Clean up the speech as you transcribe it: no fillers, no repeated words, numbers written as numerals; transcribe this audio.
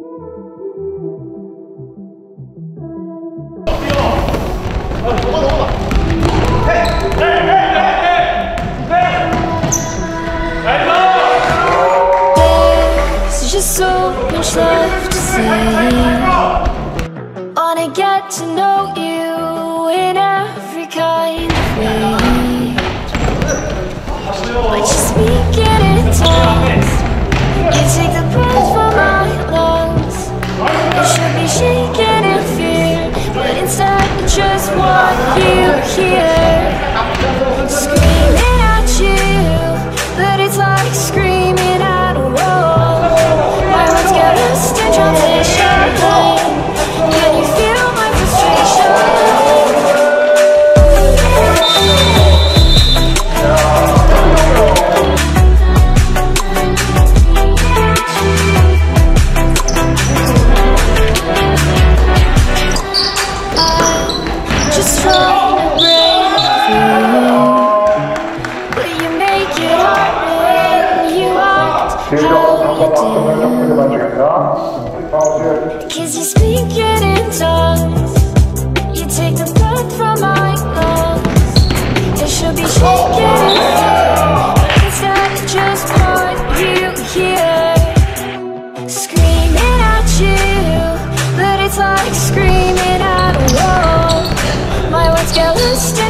There's just so much left to say. Wanna get to know you in every kind of way. But you're speaking in tongues. You take the breath from my lungs. You should be shaking in fear, but instead I just want you here. Screaming at you, but it's like screaming at a wall. My words get lost in translation. Can you feel my frustration? Just trying to break through, but you make it hard when you act how you do. Cause you're speaking in tongues. You take the breath from my lungs. It should be shaking in fear, but instead I just want you here. Screaming at you, but it's like screaming at a wall. My words get lost in